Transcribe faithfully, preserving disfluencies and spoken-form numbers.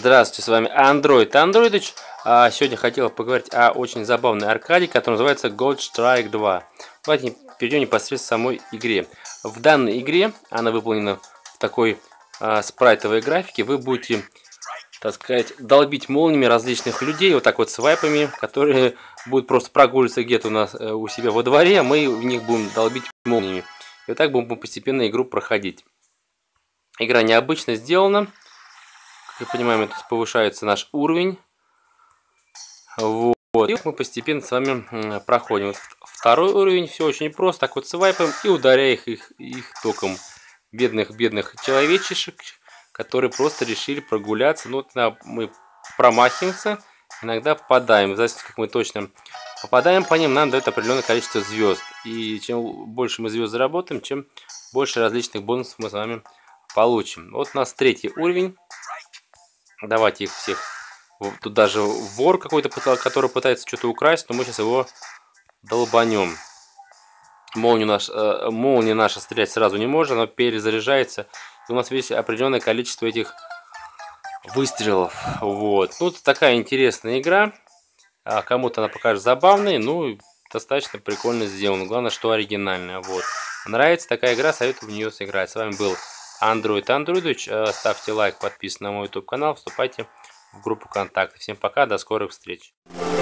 Здравствуйте, с вами Android Androidыч. А сегодня хотел поговорить о очень забавной аркаде, которая называется Gold Strike два. Давайте перейдем непосредственно к самой игре. В данной игре, она выполнена в такой а, спрайтовой графике, вы будете, так сказать, долбить молниями различных людей, вот так вот свайпами, которые будут просто прогуливаться где-то у нас э, у себя во дворе, а мы в них будем долбить молниями. И вот так будем постепенно игру проходить. Игра необычно сделана. Как понимаем, это повышается наш уровень. Вот. И мы постепенно с вами проходим. Вот второй уровень, все очень просто. Так вот свайпаем и ударяя их, их, их током. Бедных-бедных человечешек, которые просто решили прогуляться. Ну, вот мы промахиваемся, иногда попадаем. В зависимости, как мы точно попадаем по ним, нам дает определенное количество звезд. И чем больше мы звезд заработаем, чем больше различных бонусов мы с вами получим. Вот у нас третий уровень. Давайте их всех. Тут даже вор какой-то, который пытается что-то украсть, но мы сейчас его долбанем. Молния наша, э, молния наша стрелять сразу не может, она перезаряжается. И у нас есть определенное количество этих выстрелов. Вот. Ну, это такая интересная игра. А кому-то она покажется забавной, ну, достаточно прикольно сделана. Главное, что оригинальная. Вот. Нравится такая игра, советую в нее сыграть. С вами был Android Androidыч. Ставьте лайк, подписывайтесь на мой YouTube канал, вступайте в группу ВКонтакте. Всем пока, до скорых встреч.